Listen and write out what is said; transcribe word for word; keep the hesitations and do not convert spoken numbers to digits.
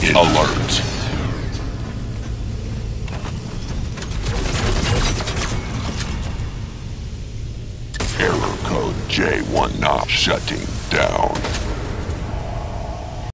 alert. Error code J one not shutting down.